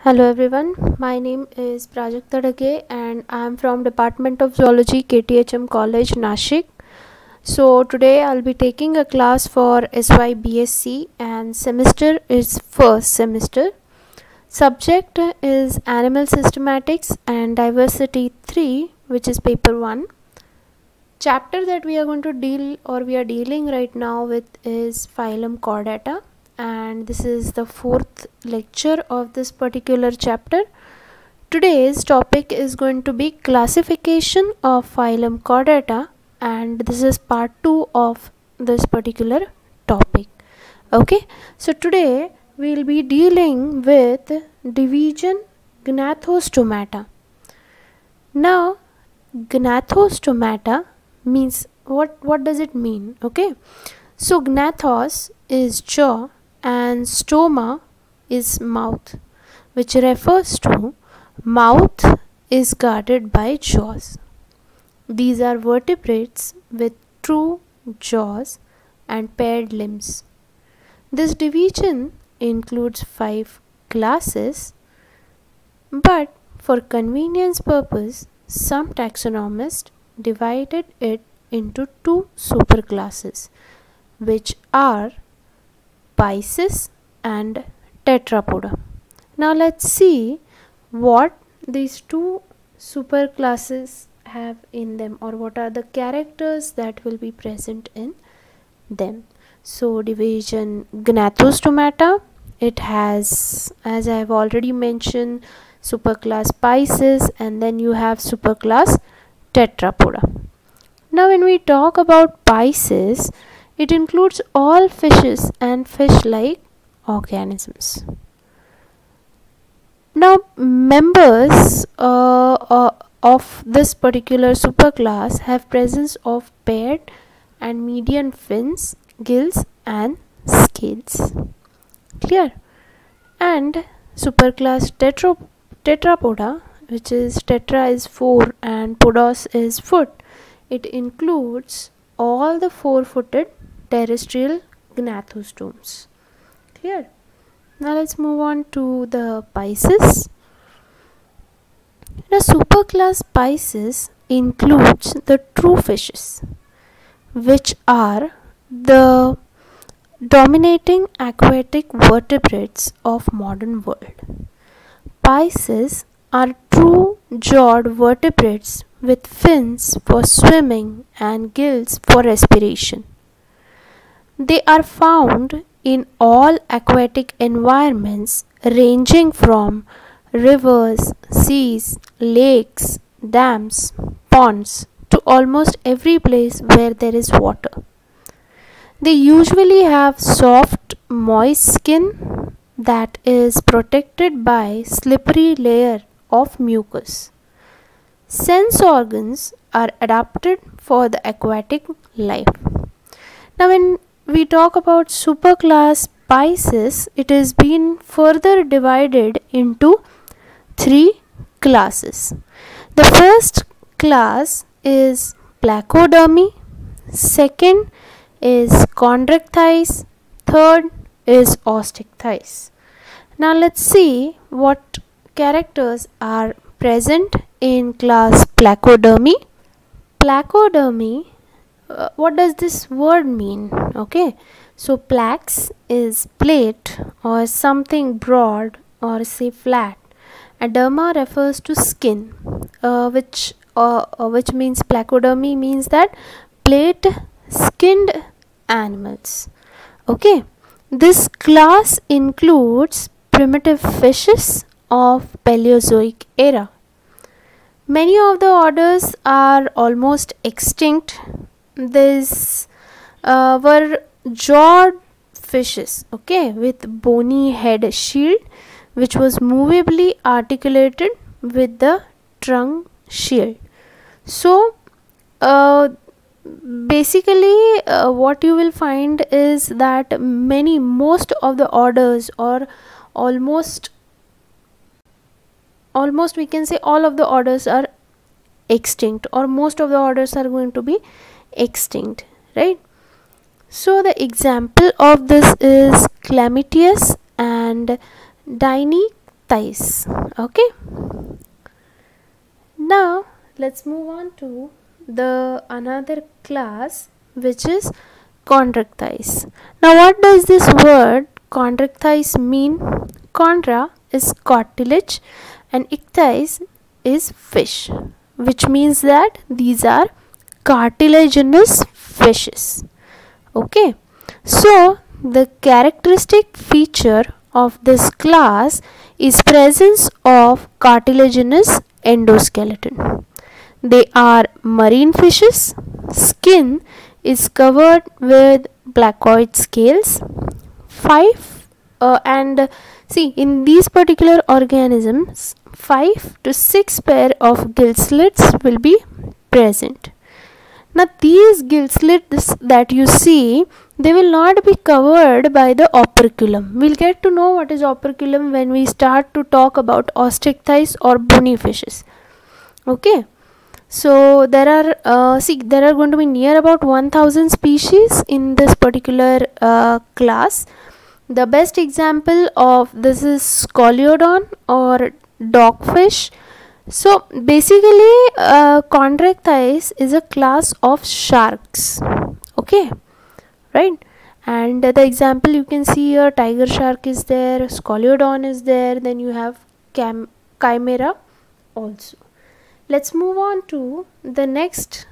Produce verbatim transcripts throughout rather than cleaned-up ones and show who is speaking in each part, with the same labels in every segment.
Speaker 1: Hello everyone, my name is Prajakta Dage and I am from Department of Zoology, K T H M College, Nashik. So today I'll be taking a class for S Y B S c and semester is first semester. Subject is Animal Systematics and Diversity three, which is paper one. Chapter that we are going to deal or we are dealing right now with is Phylum Chordata, and this is the fourth lecture of this particular chapter. Today's topic is going to be classification of Phylum Chordata, and this is part two of this particular topic. Okay, so today we will be dealing with division Gnathostomata. Now Gnathostomata means what what does it mean? Okay, so gnathos is jaw and stoma is mouth, which refers to mouth is guarded by jaws. These are vertebrates with true jaws and paired limbs. This division includes five classes, but for convenience purpose some taxonomists divided it into two superclasses, which are Pisces and Tetrapoda. Now let's see what these two superclasses have in them, or what are the characters that will be present in them. So division Gnathostomata, it has, as I have already mentioned, superclass Pisces, and then you have superclass Tetrapoda. Now when we talk about Pisces, it includes all fishes and fish-like organisms. Now members uh, uh, of this particular superclass have presence of paired and median fins, gills and scales. Clear? And superclass tetra Tetrapoda, which is tetra is four and podos is foot, it includes all the four-footed terrestrial gnathostomes. Clear? Now let's move on to the Pisces. Now superclass Pisces includes the true fishes, which are the dominating aquatic vertebrates of modern world. Pisces are true jawed vertebrates with fins for swimming and gills for respiration. They are found in all aquatic environments ranging from rivers, seas, lakes, dams, ponds to almost every place where there is water. They usually have soft, moist skin that is protected by slippery layer of mucus. Sense organs are adapted for the aquatic life. Now when we talk about superclass Pisces, it has been further divided into three classes. The first class is Placodermi, second is Chondrichthyes, third is Osteichthyes. Now let's see what characters are present in class Placodermi. Placodermi, uh, what does this word mean? Okay, so plaques is plate or something broad or say flat. Derma refers to skin, uh, which uh, uh, which means Placodermi means that plate skinned animals. Okay, this class includes primitive fishes of Paleozoic era. Many of the orders are almost extinct. These uh, were jawed fishes, okay, with bony head shield, which was movably articulated with the trunk shield. So uh, basically uh, what you will find is that many most of the orders, or almost almost we can say all of the orders are extinct, or most of the orders are going to be extinct, right? So the example of this is Chlamytius and Dini thighs. Okay, now let's move on to the another class, which is chondrichthyes. Now what does this word chondrichthyes mean? Chondra is cartilage and ichthyes is fish, which means that these are cartilaginous fishes. Okay, so the characteristic feature of this class is presence of cartilaginous endoskeleton. They are marine fishes. Skin is covered with placoid scales. Five uh, and see, in these particular organisms, five to six pair of gill slits will be present. Now these gill slits that you see, they will not be covered by the operculum. We'll get to know what is operculum when we start to talk about osteichthyes or bony fishes. Okay, so there are uh, see there are going to be near about one thousand species in this particular uh, class. The best example of this is Scoliodon or dogfish. So basically uh, chondrichthyes is a class of sharks. Okay, right, and the example you can see here, tiger shark is there, Scoliodon is there, then you have Cam chimera also. Let's move on to the next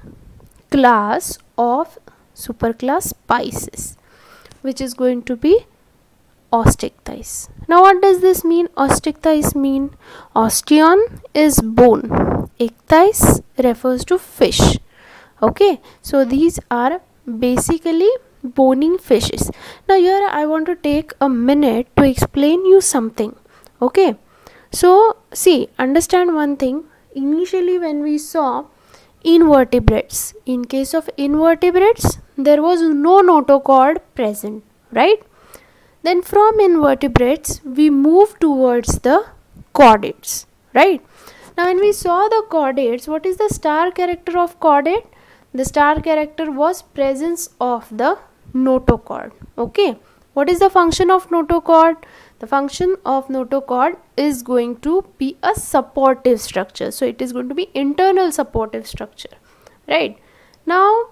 Speaker 1: class of superclass Pisces, which is going to be osteichthyes. Now what does this mean? Osteichthyes mean osteon is bone, ichthyes refers to fish. Okay, so these are basically bony fishes. Now here I want to take a minute to explain you something. Okay, so see, understand one thing. Initially when we saw invertebrates, in case of invertebrates there was no notochord present, right? Then from invertebrates we move towards the chordates, right? Now when we saw the chordates, what is the star character of chordate? The star character was presence of the notochord. Okay, what is the function of notochord? The function of notochord is going to be a supportive structure. So it is going to be internal supportive structure, right? Now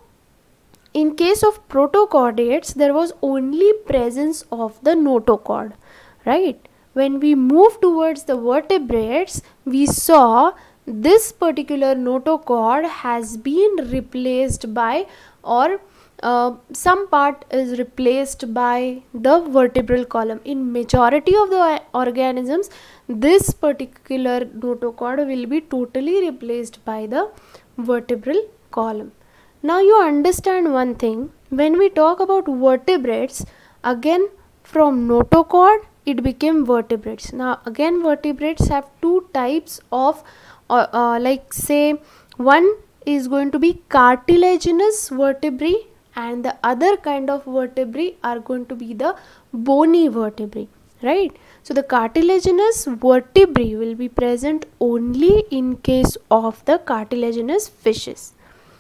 Speaker 1: in case of protochordates, there was only presence of the notochord, right? When we move towards the vertebrates, we saw this particular notochord has been replaced by, or uh, some part is replaced by the vertebral column. In majority of the organisms, this particular notochord will be totally replaced by the vertebral column. Now you understand one thing, when we talk about vertebrates, again from notochord it became vertebrates. Now again vertebrates have two types of uh, uh, like say one is going to be cartilaginous vertebrae and the other kind of vertebrae are going to be the bony vertebrae, right? So the cartilaginous vertebrae will be present only in case of the cartilaginous fishes.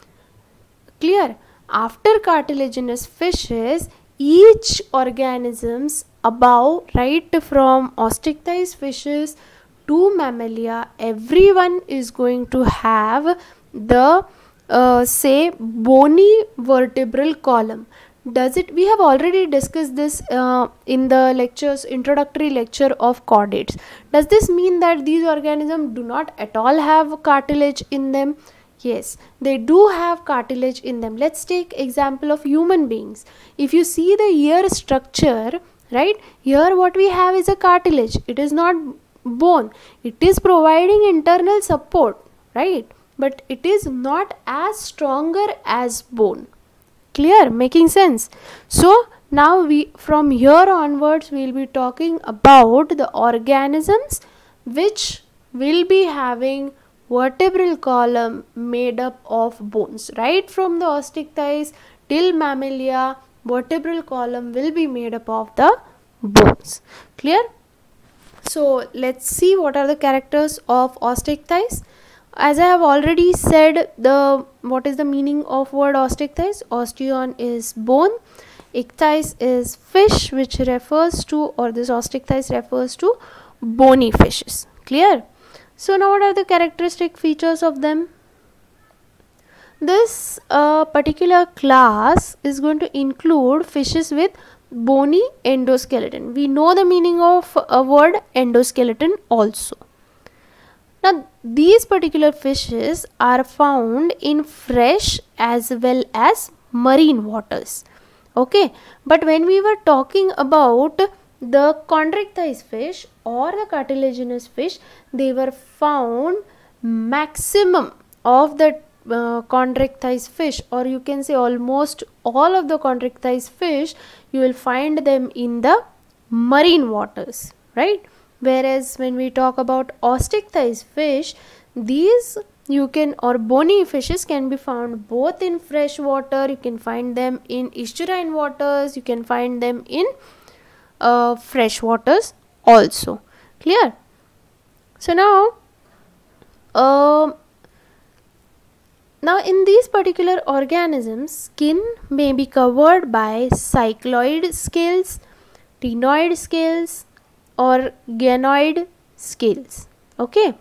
Speaker 1: Clear? After cartilaginous fishes, each organisms above, right from osteichthyes fishes to mammalia, everyone is going to have the uh, say bony vertebral column. Does it? We have already discussed this uh, in the lectures, introductory lecture of chordates. Does this mean that these organisms do not at all have cartilage in them? Yes, they do have cartilage in them. Let's take example of human beings. If you see the ear structure, right, here what we have is a cartilage. It is not bone. It is providing internal support, right, but it is not as stronger as bone. Clear? Making sense? So now we from here onwards we will be talking about the organisms which will be having vertebral column made up of bones. Right from the osteichthyes till mammalia, vertebral column will be made up of the bones. Clear? So let's see what are the characters of osteichthyes. As I have already said, the what is the meaning of word osteichthyes? Osteon is bone, ichthyes is fish, which refers to, or this osteichthyes refers to bony fishes. Clear? So now what are the characteristic features of them? This uh, particular class is going to include fishes with bony endoskeleton. We know the meaning of a word endoskeleton also. Now these particular fishes are found in fresh as well as marine waters. Okay, but when we were talking about the chondrichthyes fish or the cartilaginous fish, they were found maximum of the uh, chondrichthyes fish, or you can say almost all of the chondrichthyes fish, you will find them in the marine waters, right? Whereas when we talk about osteichthyes fish, these you can, or bony fishes can be found both in fresh water, you can find them in estuarine waters, you can find them in uh, fresh waters also. Clear? So now uh, now in these particular organisms, skin may be covered by cycloid scales, ctenoid scales or ganoid scales. Okay,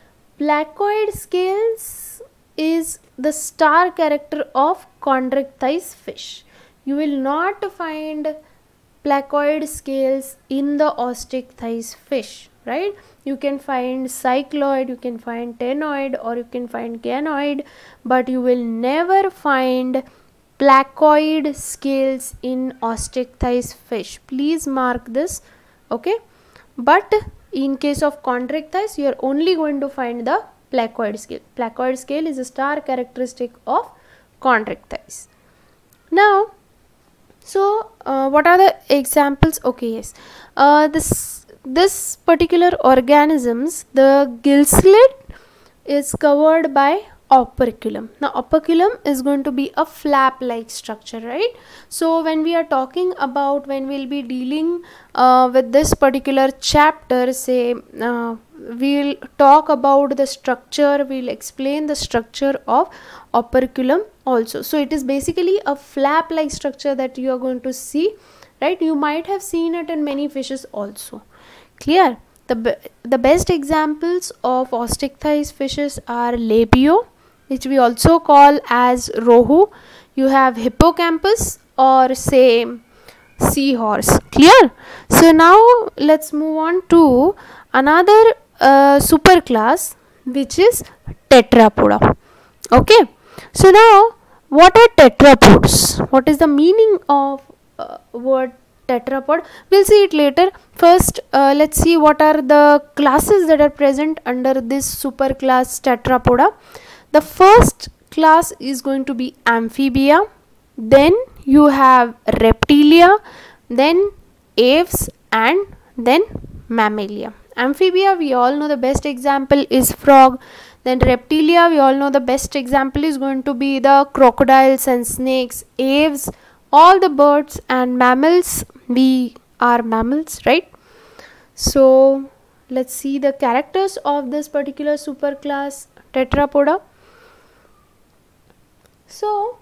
Speaker 1: placoid scales is the star character of chondrichthyes fish. You will not find placoid scales in the osteichthyes fish, right? You can find cycloid, you can find ctenoid, or you can find ganoid, but you will never find placoid scales in osteichthyes fish. Please mark this. Okay, but in case of chondrichthyes, you are only going to find the placoid scale. Placoid scale is a star characteristic of chondrichthyes. Now, so uh, what are the examples? Okay, yes, uh, this this particular organisms, the gill slit is covered by operculum. Now operculum is going to be a flap like structure, right? So when we are talking about, when we'll be dealing uh, with this particular chapter, say uh, we'll talk about the structure, we'll explain the structure of operculum also. So it is basically a flap like structure that you are going to see, right? You might have seen it in many fishes also. Clear? The, be the best examples of osteichthyes fishes are labio, which we also call as rohu. You have hippocampus, or say seahorse. Clear? So now let's move on to another uh, superclass, which is tetrapoda. Okay, so now what are tetrapods? What is the meaning of uh, word tetrapod? We'll see it later. First uh, let's see what are the classes that are present under this superclass tetrapoda. The first class is going to be amphibia, then you have reptilia, then aves, and then mammalia. Amphibia, we all know the best example is frog. Then reptilia, we all know the best example is going to be the crocodiles and snakes. Aves, all the birds, and mammals, we are mammals, right? So let's see the characters of this particular superclass tetrapoda. So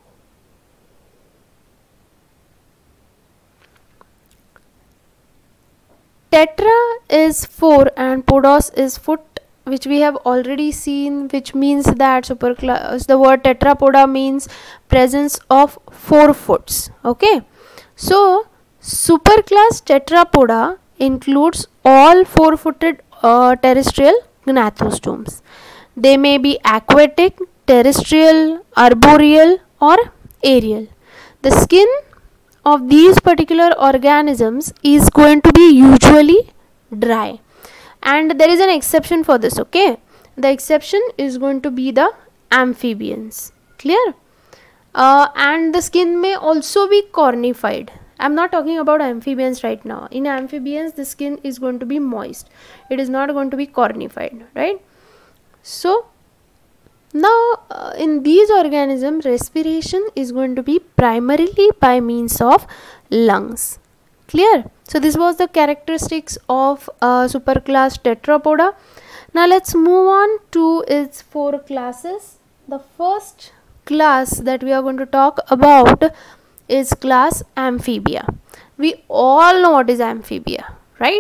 Speaker 1: tetra is four and podos is foot, which we have already seen, which means that superclass, the word tetrapoda means presence of four foots. Okay, so superclass tetrapoda includes all four-footed uh, terrestrial gnathostomes. They may be aquatic, terrestrial, arboreal, or aerial. The skin of these particular organisms is going to be usually dry, and there is an exception for this. Okay, the exception is going to be the amphibians. Clear? Uh, and the skin may also be cornified. I'm not talking about amphibians right now. In amphibians, the skin is going to be moist. It is not going to be cornified, right? So now uh, in these organisms, respiration is going to be primarily by means of lungs. Clear? So this was the characteristics of uh, superclass tetrapoda. Now let's move on to its four classes. The first class that we are going to talk about is class amphibia. We all know what is amphibia, right?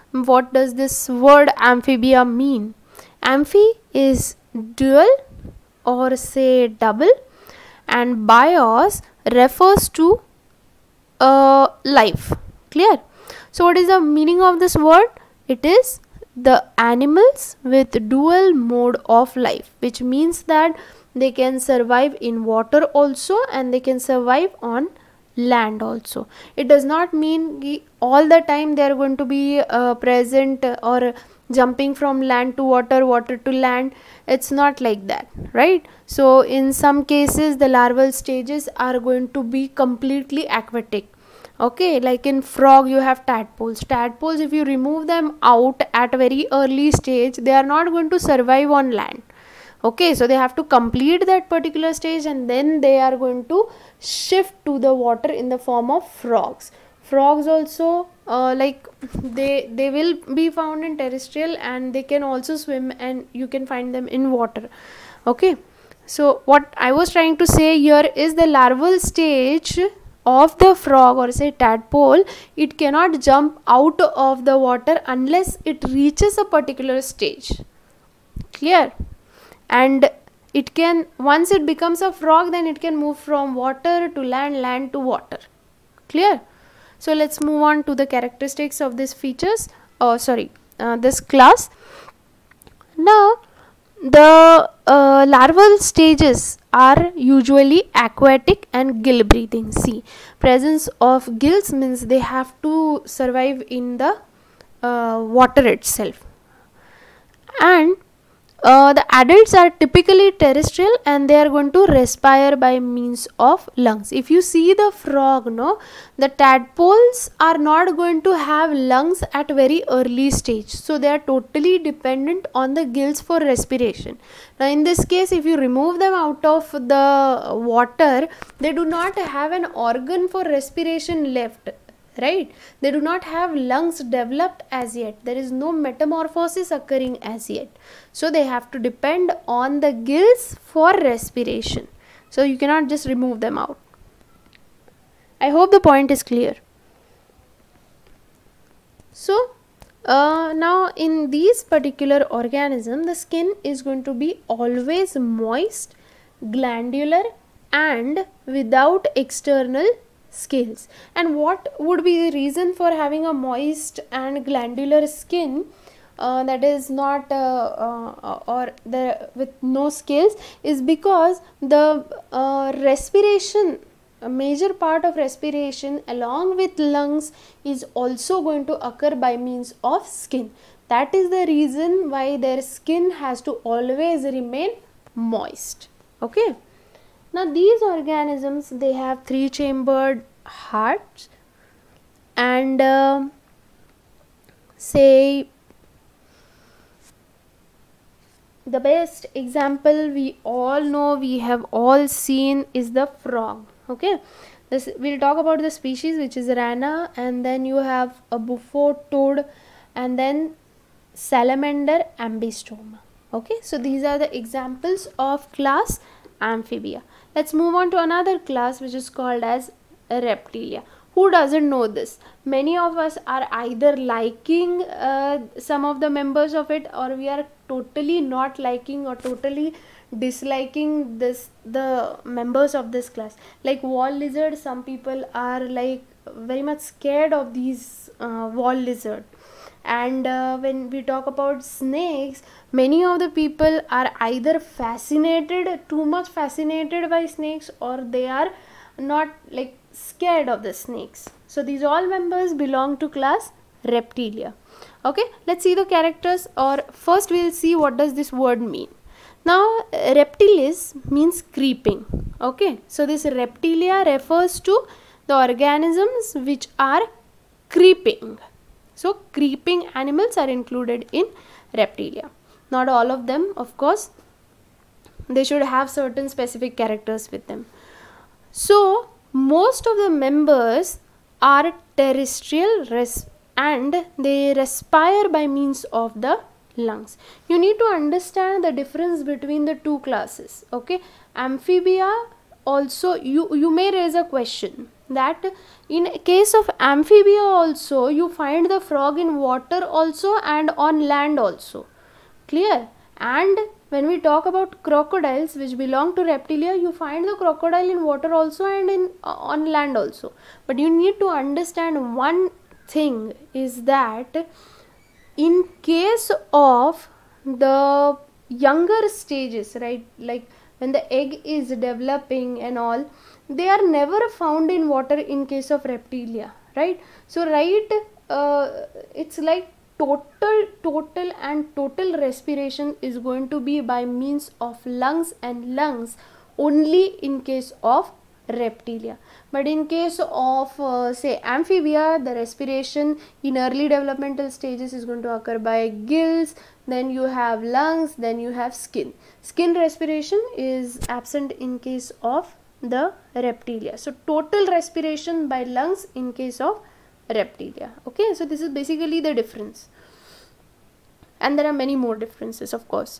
Speaker 1: what does this word amphibia mean? Amphi is dual or say double, and bios refers to uh, life. Clear? So what is the meaning of this word? It is the animals with dual mode of life, which means that they can survive in water also and they can survive on land also. It does not mean all the time they are going to be uh, present or jumping from land to water, water to land. It's not like that, right? So in some cases the larval stages are going to be completely aquatic. Okay, like in frog you have tadpoles. Tadpoles, if you remove them out at a very early stage, they are not going to survive on land. Okay, so they have to complete that particular stage and then they are going to shift to the water in the form of frogs. Frogs also uh, like they they will be found in terrestrial and they can also swim and you can find them in water. Okay, so what I was trying to say here is the larval stage of the frog or say tadpole, it cannot jump out of the water unless it reaches a particular stage. Clear? And it can, once it becomes a frog, then it can move from water to land, land to water. Clear? So let's move on to the characteristics of these features, oh sorry uh, this class. Now the uh, larval stages are usually aquatic and gill breathing. See, presence of gills means they have to survive in the uh, water itself. And uh, the adults are typically terrestrial and they are going to respire by means of lungs. If you see the frog, no, the tadpoles are not going to have lungs at very early stage, so they are totally dependent on the gills for respiration. Now in this case, if you remove them out of the water, they do not have an organ for respiration left, right? They do not have lungs developed as yet. There is no metamorphosis occurring as yet, so they have to depend on the gills for respiration. So you cannot just remove them out. I hope the point is clear. So uh, now in these particular organism, the skin is going to be always moist, glandular and without external scales. And what would be the reason for having a moist and glandular skin uh, that is not uh, uh, or the with no scales is because the uh, respiration, a major part of respiration along with lungs is also going to occur by means of skin. That is the reason why their skin has to always remain moist. Okay. Now these organisms, they have three chambered hearts and uh, say the best example we all know, we have all seen, is the frog. Okay, this we'll talk about the species, which is rana, and then you have a bufo toad and then salamander ambystoma. Okay, so these are the examples of class amphibia. Let's move on to another class which is called as reptilia. Who doesn't know this? Many of us are either liking uh, some of the members of it, or we are totally not liking or totally disliking this the members of this class. Like wall lizard, some people are like very much scared of these uh, wall lizard. And uh, when we talk about snakes, many of the people are either fascinated, too much fascinated by snakes, or they are not like scared of the snakes. So these all members belong to class reptilia. Okay, let's see the characters, or first we'll see what does this word mean. Now reptilis means creeping. Okay, so this reptilia refers to the organisms which are creeping. So creeping animals are included in reptilia. Not all of them, of course. They should have certain specific characters with them. So most of the members are terrestrial res and they respire by means of the lungs. You need to understand the difference between the two classes. Okay, amphibia also, you you may raise a question that in case of amphibia also you find the frog in water also and on land also. Clear? And when we talk about crocodiles which belong to reptilia, you find the crocodile in water also and in uh, on land also. But you need to understand one thing is that in case of the younger stages, right, like when the egg is developing and all, they are never found in water in case of reptilia, right? So right, uh, it's like total total and total respiration is going to be by means of lungs and lungs only in case of reptilia. But in case of uh, say amphibia, the respiration in early developmental stages is going to occur by gills, then you have lungs, then you have skin. Skin respiration is absent in case of the reptilia. So total respiration by lungs in case of reptilia. Okay, so this is basically the difference, and there are many more differences, of course.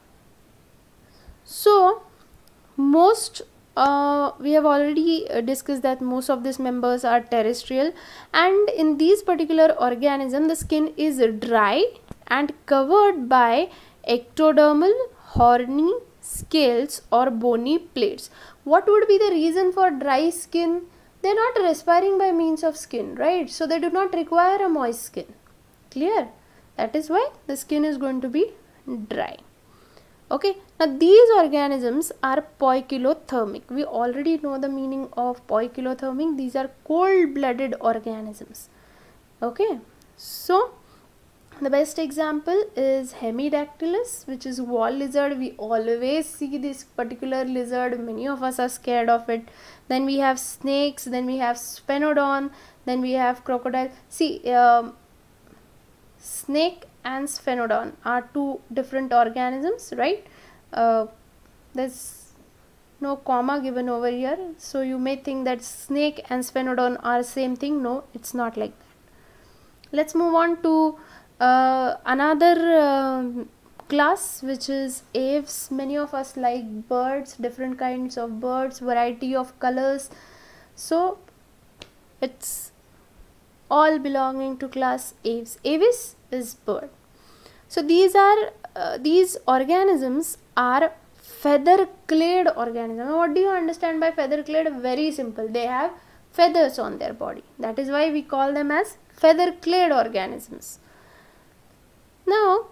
Speaker 1: So most uh, we have already uh, discussed that most of these members are terrestrial, and in these particular organism the skin is dry and covered by ectodermal, horny scales or bony plates. What would be the reason for dry skin? They are not respiring by means of skin, right? So they do not require a moist skin. Clear? That is why the skin is going to be dry. Okay, now these organisms are poikilothermic. We already know the meaning of poikilothermic. These are cold-blooded organisms. Okay, so the best example is Hemidactylus, which is wall lizard. We always see this particular lizard. Many of us are scared of it. Then we have snakes. Then we have Sphenodon. Then we have crocodile. See, um, snake and Sphenodon are two different organisms, right? Uh, there's no comma given over here, so you may think that snake and Sphenodon are same thing. No, it's not like that. Let's move on to uh, another uh, class, which is aves. Many of us like birds, different kinds of birds, variety of colors. So it's all belonging to class aves. Avis is bird. So these are uh, these organisms are feather clad organisms. What do you understand by feather clad? Very simple. They have feathers on their body. That is why we call them as feather clad organisms. Now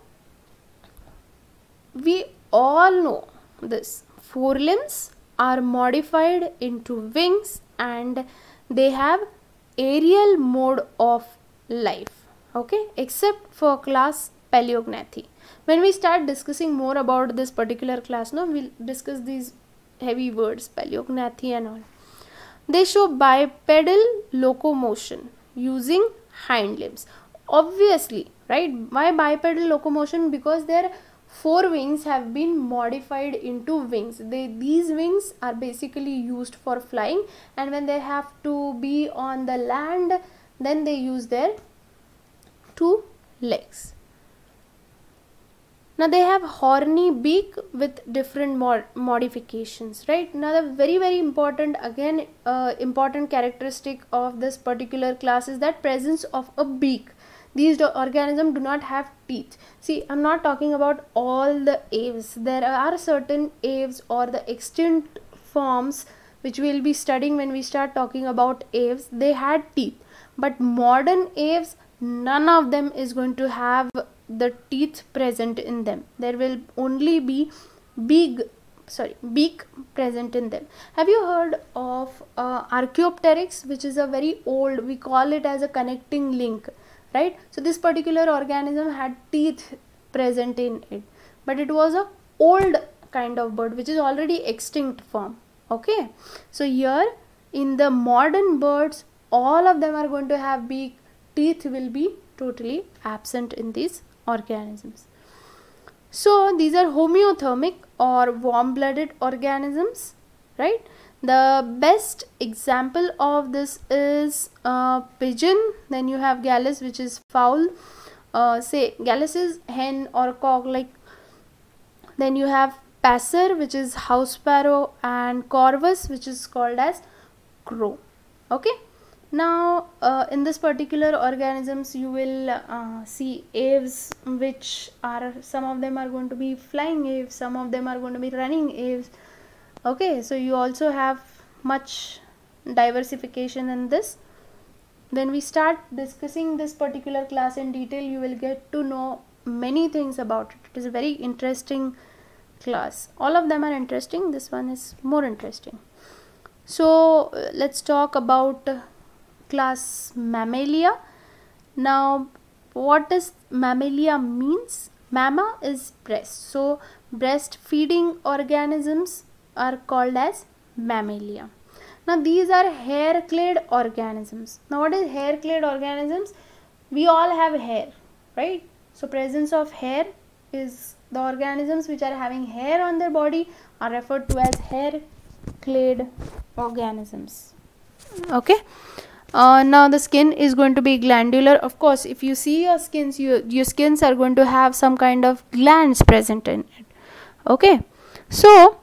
Speaker 1: we all know this. Forelimbs are modified into wings and they have aerial mode of life. Okay, except for class Paleognathae. When we start discussing more about this particular class, no, we'll discuss these heavy words, Paleognathae and all. They show bipedal locomotion using hind limbs. Obviously, right? Why bipedal locomotion? Because their four wings have been modified into wings. They, these wings are basically used for flying, and when they have to be on the land, then they use their two legs. Now they have horny beak with different mod modifications, right? Now the very very important, again uh, important characteristic of this particular class is that presence of a beak. These organisms do not have teeth. See, I'm not talking about all the aves. There are certain aves or the extinct forms which we'll be studying when we start talking about aves. They had teeth, but modern aves, none of them is going to have the teeth present in them. There will only be big sorry beak present in them. Have you heard of uh, Archaeopteryx, which is a very old, we call it as a connecting link, right? So this particular organism had teeth present in it, but it was a old kind of bird which is already extinct form. Okay, so here in the modern birds, all of them are going to have beak. Teeth will be totally absent in these organisms. So these are homeothermic or warm-blooded organisms, right? The best example of this is uh, pigeon. Then you have Gallus, which is fowl. Uh, say Gallus is hen or cock, like. Then you have passer, which is house sparrow, and corvus, which is called as crow. Okay, now uh, in this particular organisms you will uh, see aves, which are, some of them are going to be flying aves, some of them are going to be running aves. Okay, so you also have much diversification in this. When we start discussing this particular class in detail, you will get to know many things about it. It is a very interesting class. All of them are interesting, this one is more interesting. So uh, let's talk about uh, class Mammalia. Now what does Mammalia means? Mamma is breast, so breastfeeding organisms are called as Mammalia. Now these are hair-clad organisms. Now what is hair-clad organisms? We all have hair, right? So presence of hair is, the organisms which are having hair on their body are referred to as hair-clad organisms. Okay. Uh, now the skin is going to be glandular. Of course, if you see your skins, you, your skins are going to have some kind of glands present in it. Okay. So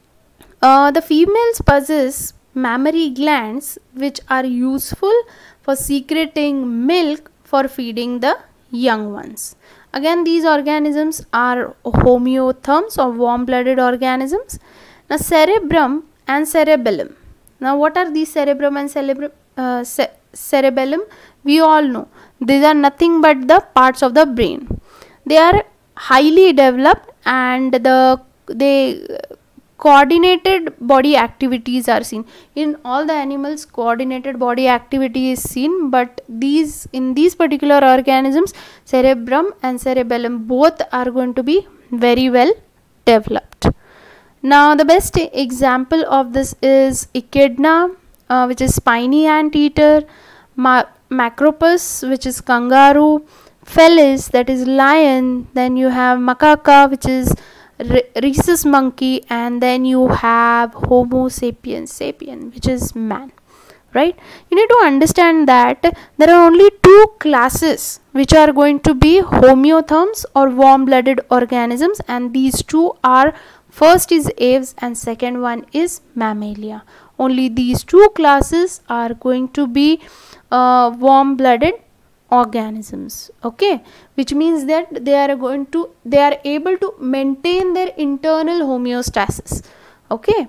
Speaker 1: uh, the females possess mammary glands which are useful for secreting milk for feeding the young ones. Again, these organisms are homeotherms or warm-blooded organisms. Now cerebrum and cerebellum. Now what are these cerebrum and cerebrum? Uh, ce cerebellum? We all know these are nothing but the parts of the brain. They are highly developed and the they coordinated body activities are seen in all the animals. Coordinated body activity is seen, but these in these particular organisms, cerebrum and cerebellum both are going to be very well developed. Now the best example of this is echidna, uh, which is spiny anteater, Ma macropus, which is kangaroo, felis, that is lion, then you have macaca, which is rhesus monkey, and then you have Homo sapiens sapien, which is man, right? You need to understand that there are only two classes which are going to be homeotherms or warm-blooded organisms, and these two are, first is aves and second one is Mammalia. Only these two classes are going to be uh, warm-blooded organisms. Okay, which means that they are going to they are able to maintain their internal homeostasis. Okay,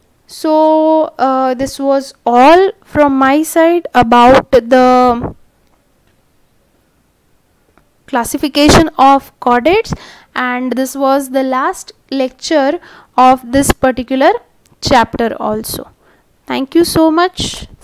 Speaker 1: so uh, this was all from my side about the classification of chordates, and this was the last lecture of this particular chapter also. Thank you so much.